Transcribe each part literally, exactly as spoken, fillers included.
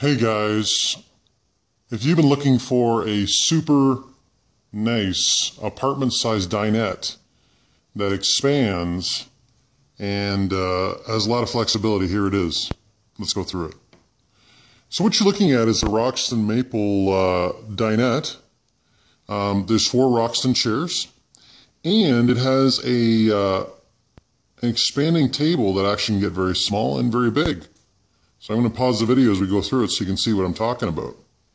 Hey guys, if you've been looking for a super nice apartment-sized dinette that expands and uh, has a lot of flexibility, here it is. Let's go through it. So what you're looking at is a Roxton Maple uh, dinette. Um, there's four Roxton chairs, and it has a uh, an expanding table that actually can get very small and very big. So I'm going to pause the video as we go through it so you can see what I'm talking about.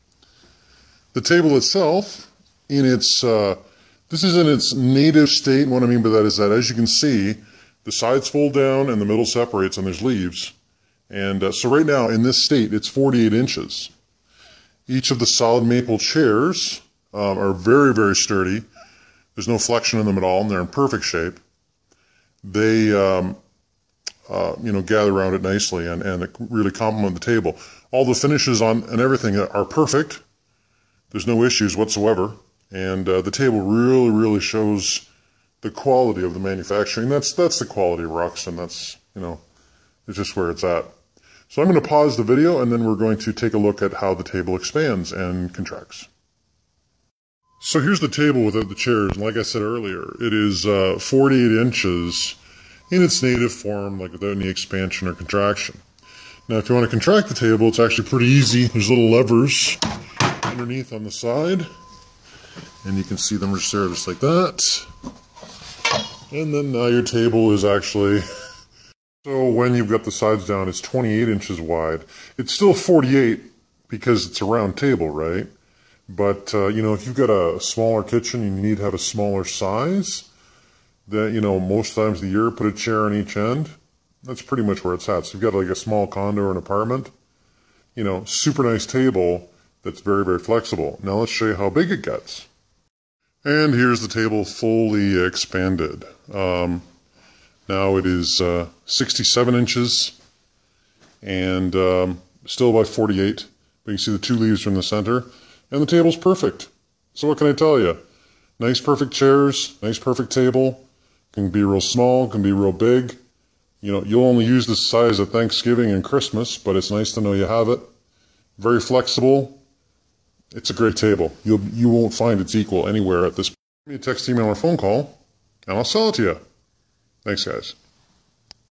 The table itself, in its, uh, this is in its native state, and what I mean by that is that, as you can see, the sides fold down and the middle separates and there's leaves. And uh, so right now, in this state, it's forty-eight inches. Each of the solid maple chairs um, are very, very sturdy. There's no flexion in them at all, and they're in perfect shape. They... Um, Uh, you know, gather around it nicely and, and really complement the table. All the finishes on and everything are perfect. There's no issues whatsoever. And uh, the table really, really shows the quality of the manufacturing. That's, that's the quality of Roxton. That's, you know, it's just where it's at. So I'm going to pause the video and then we're going to take a look at how the table expands and contracts. So here's the table without the chairs. And like I said earlier, it is uh, forty-eight inches in its native form, like without any expansion or contraction. Now, if you want to contract the table, it's actually pretty easy. There's little levers underneath on the side, and you can see them just there, just like that. And then now your table is actually, so when you've got the sides down, it's twenty-eight inches wide. It's still forty-eight because it's a round table, right? But, uh, you know, if you've got a smaller kitchen and you need to have a smaller size, that, you know, most times of the year, put a chair on each end. That's pretty much where it's at. So you've got like a small condo or an apartment, you know, super nice table that's very, very flexible. Now let's show you how big it gets. And here's the table fully expanded. Um, now it is uh, sixty-seven inches and um, still about forty-eight. But you can see the two leaves from the center. And the table's perfect. So what can I tell you? Nice, perfect chairs, nice, perfect table. Can be real small, can be real big. You know, you'll only use this size at Thanksgiving and Christmas, but it's nice to know you have it. Very flexible. It's a great table. You'll, you won't find its equal anywhere at this point. Give me a text, email, or phone call, and I'll sell it to you. Thanks, guys.